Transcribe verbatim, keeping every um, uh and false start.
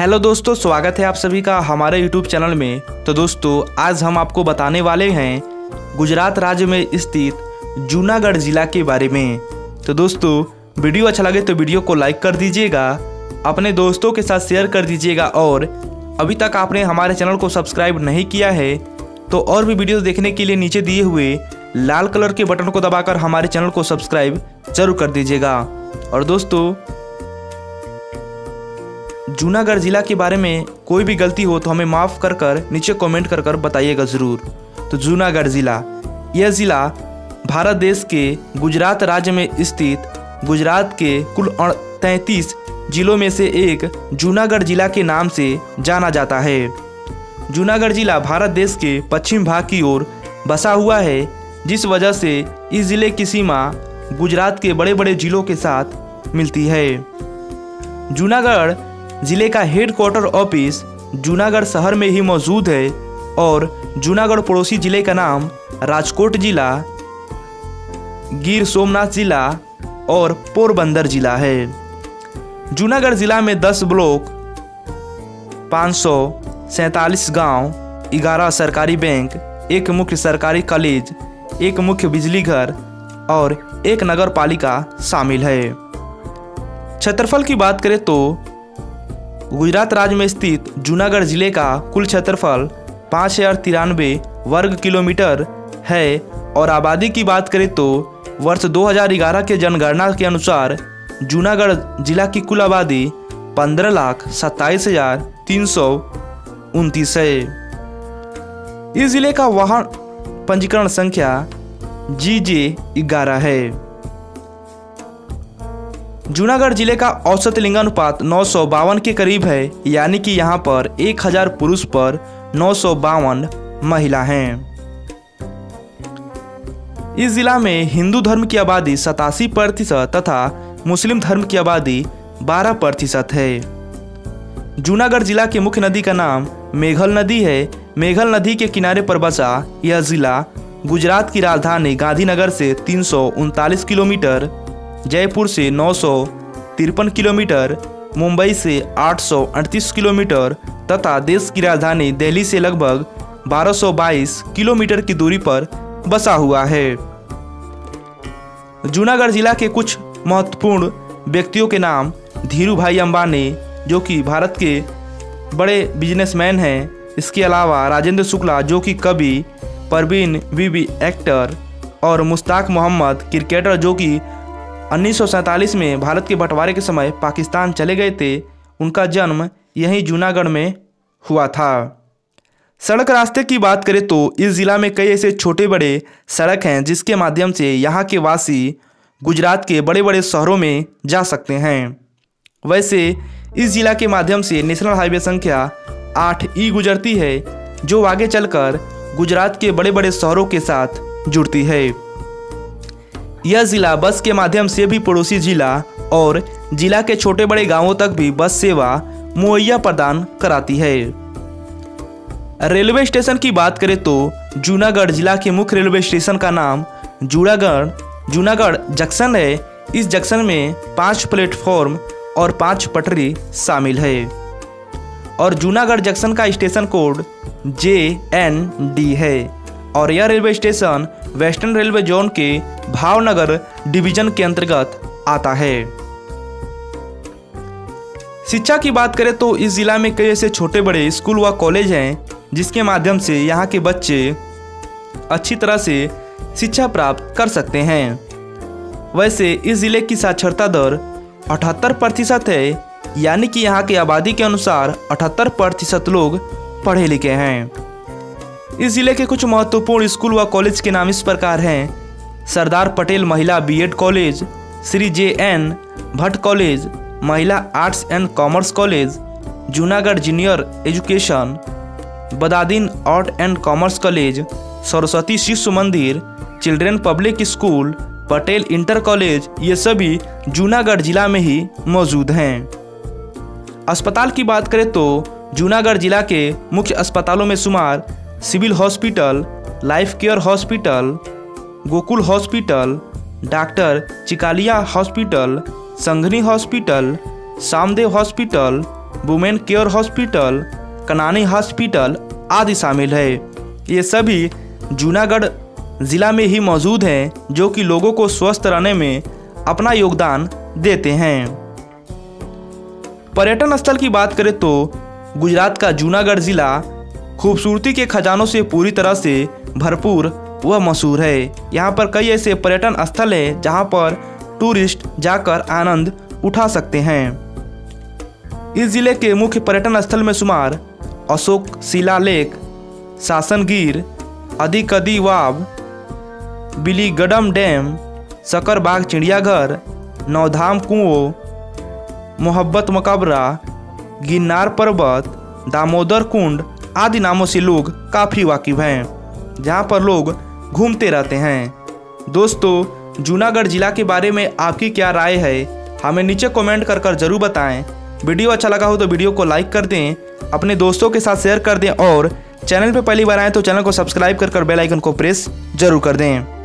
Hello दोस्तों, स्वागत है आप सभी का हमारे यूट्यूब चैनल में। तो दोस्तों, आज हम आपको बताने वाले हैं गुजरात राज्य में स्थित जूनागढ़ ज़िला के बारे में। तो दोस्तों, वीडियो अच्छा लगे तो वीडियो को लाइक कर दीजिएगा, अपने दोस्तों के साथ शेयर कर दीजिएगा और अभी तक आपने हमारे चैनल को सब्सक्राइब नहीं किया है तो और भी वीडियो देखने के लिए नीचे दिए हुए लाल कलर के बटन को दबाकर हमारे चैनल को सब्सक्राइब जरूर कर दीजिएगा। और दोस्तों, जूनागढ़ ज़िला के बारे में कोई भी गलती हो तो हमें माफ़ कर कर नीचे कमेंट कर कर बताइएगा ज़रूर। तो जूनागढ़ ज़िला, यह ज़िला भारत देश के गुजरात राज्य में स्थित गुजरात के कुल तैंतीस जिलों में से एक जूनागढ़ ज़िला के नाम से जाना जाता है। जूनागढ़ ज़िला भारत देश के पश्चिम भाग की ओर बसा हुआ है, जिस वजह से इस ज़िले की सीमा गुजरात के बड़े बड़े ज़िलों के साथ मिलती है। जूनागढ़ ज़िले का हेड क्वार्टर ऑफिस जूनागढ़ शहर में ही मौजूद है और जूनागढ़ पड़ोसी ज़िले का नाम राजकोट ज़िला, गिर सोमनाथ ज़िला और पोरबंदर ज़िला है। जूनागढ़ ज़िला में दस ब्लॉक, पाँच सौ सैंतालीस गाँव, ग्यारह सरकारी बैंक, एक मुख्य सरकारी कॉलेज, एक मुख्य बिजली घर और एक नगर पालिका शामिल है। क्षेत्रफल की बात करें तो गुजरात राज्य में स्थित जूनागढ़ ज़िले का कुल क्षेत्रफल पाँच हज़ार तिरानवे वर्ग किलोमीटर है और आबादी की बात करें तो वर्ष दो हज़ार ग्यारह के जनगणना के अनुसार जूनागढ़ ज़िला की कुल आबादी पंद्रह लाख सत्ताईस हज़ार तीन सौ उनतीस है। इस ज़िले का वाहन पंजीकरण संख्या जी जे ग्यारह है। जूनागढ़ ज़िले का औसत लिंगानुपात नौ सौ बावन के करीब है, यानी कि यहाँ पर एक हज़ार पुरुष पर नौ सौ बावन महिला हैं। इस जिला में हिंदू धर्म की आबादी सतासी प्रतिशत तथा मुस्लिम धर्म की आबादी बारह प्रतिशत है। जूनागढ़ जिला की मुख्य नदी का नाम मेघल नदी है। मेघल नदी के किनारे पर बसा यह जिला गुजरात की राजधानी गांधीनगर से तीन सौ उनतालीस किलोमीटर, जयपुर से नौ सौ तिरपन किलोमीटर, मुंबई से आठ सौ अड़तीस किलोमीटर तथा देश की राजधानी दिल्ली से लगभग बारह सौ बाईस किलोमीटर की दूरी पर बसा हुआ है। जूनागढ़ जिला के कुछ महत्वपूर्ण व्यक्तियों के नाम धीरू भाई अंबानी, जो कि भारत के बड़े बिजनेसमैन हैं। इसके अलावा राजेंद्र शुक्ला, जो कि कवि, परवीन बीबी एक्टर और मुश्ताक मोहम्मद क्रिकेटर, जो कि उन्नीस सौ सैंतालीस में भारत के बंटवारे के समय पाकिस्तान चले गए थे। उनका जन्म यहीं जूनागढ़ में हुआ था। सड़क रास्ते की बात करें तो इस ज़िला में कई ऐसे छोटे बड़े सड़क हैं जिसके माध्यम से यहाँ के वासी गुजरात के बड़े बड़े शहरों में जा सकते हैं। वैसे इस ज़िला के माध्यम से नेशनल हाईवे संख्या आठ ई गुजरती है, जो आगे चलकर गुजरात के बड़े बड़े शहरों के साथ जुड़ती है। यह ज़िला बस के माध्यम से भी पड़ोसी ज़िला और ज़िला के छोटे बड़े गांवों तक भी बस सेवा मुहैया प्रदान कराती है। रेलवे स्टेशन की बात करें तो जूनागढ़ ज़िला के मुख्य रेलवे स्टेशन का नाम जूनागढ़ जूनागढ़ जंक्शन है। इस जंक्शन में पाँच प्लेटफॉर्म और पाँच पटरी शामिल है और जूनागढ़ जंक्शन का station code J N D है और यह railway station western railway zone के भावनगर डिवीजन के अंतर्गत आता है। शिक्षा की बात करें तो इस जिला में कई ऐसे छोटे बड़े स्कूल व कॉलेज हैं जिसके माध्यम से यहाँ के बच्चे अच्छी तरह से शिक्षा प्राप्त कर सकते हैं। वैसे इस ज़िले की साक्षरता दर अठहत्तर प्रतिशत है, यानी कि यहाँ की आबादी के अनुसार अठहत्तर प्रतिशत लोग पढ़े लिखे हैं। इस ज़िले के कुछ महत्वपूर्ण स्कूल व कॉलेज के नाम इस प्रकार हैं: सरदार पटेल महिला BEd college, Shri J N Bhatt college, महिला arts and commerce college, Junagadh junior education, Badadin art and commerce college, Saraswati Shishu Mandir, children public school, Patel inter college, ये सभी जूनागढ़ जिला में ही मौजूद हैं। अस्पताल की बात करें तो जूनागढ़ जिला के मुख्य अस्पतालों में शुमार civil hospital, life care hospital, Gokul hospital, doctor Chikalia hospital, Sanghani hospital, Samdev hospital, women care hospital, Kanani hospital आदि शामिल है। ये सभी जूनागढ़ ज़िला में ही मौजूद हैं, जो कि लोगों को स्वस्थ रहने में अपना योगदान देते हैं। पर्यटन स्थल की बात करें तो गुजरात का जूनागढ़ ज़िला खूबसूरती के खजानों से पूरी तरह से भरपूर व मशहूर है। यहाँ पर कई ऐसे पर्यटन स्थल हैं जहाँ पर टूरिस्ट जाकर आनंद उठा सकते हैं। इस ज़िले के मुख्य पर्यटन स्थल में शुमार अशोक शिला लेक, सासनगीर, अधिकदी वाव, बिलीगडम डैम, सकरबाग चिड़ियाघर, नौधाम कुओं, मोहब्बत मकबरा, गिरनार पर्वत, दामोदर कुंड आदि नामों से लोग काफ़ी वाकिफ हैं, जहां पर लोग घूमते रहते हैं। दोस्तों, जूनागढ़ ज़िला के बारे में आपकी क्या राय है, हमें नीचे कमेंट कर कर ज़रूर बताएं। वीडियो अच्छा लगा हो तो वीडियो को लाइक कर दें, अपने दोस्तों के साथ शेयर कर दें और चैनल पर पहली बार आएँ तो चैनल को सब्सक्राइब कर कर बेल आइकन को प्रेस जरूर कर दें।